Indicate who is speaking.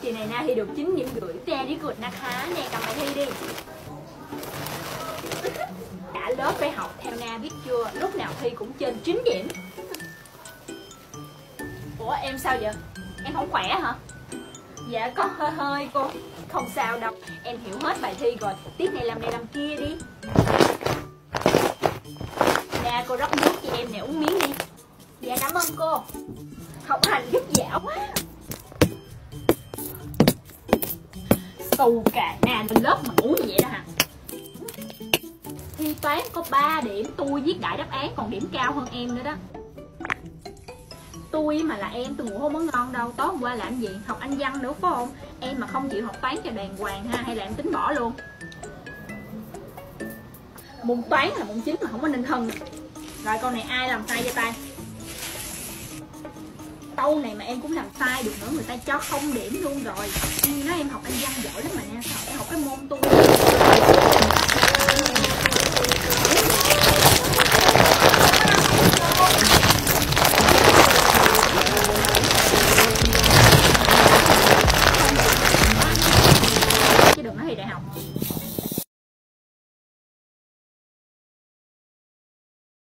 Speaker 1: Kỳ này Na thi được 9 điểm rưỡi. Very goodนะคะ. Nè cầm bài thi đi. Cả lớp phải học theo Na biết chưa? Lúc nào thi cũng trên 9 điểm. Ủa em sao vậy? Em không khỏe hả? Dạ có hơi cô. Không sao đâu. Em hiểu hết bài thi rồi. Tiết này làm này làm kia đi. Nè cô rót nước cho em nè, uống miếng đi. Dạ cảm ơn cô. Học hành vất vả quá. Tù cả Na lên lớp mà ngủ như vậy đó hả? Thi toán có 3 điểm, tôi viết đại đáp án còn điểm cao hơn em nữa đó. Tôi mà là em, tôi ngủ không có ngon đâu. Tối hôm qua làm gì? Học Anh văn nữa phải không? Em mà không chịu học toán cho đàng hoàng ha, hay là em tính bỏ luôn? Môn toán là môn chính mà không có nên thân. Rồi câu này ai làm sai cho tay? Câu này mà em cũng làm sai được nữa, người ta cho 0 điểm luôn rồi. Em nói em học Anh văn giỏi lắm mà nha, sao em học cái môn tôi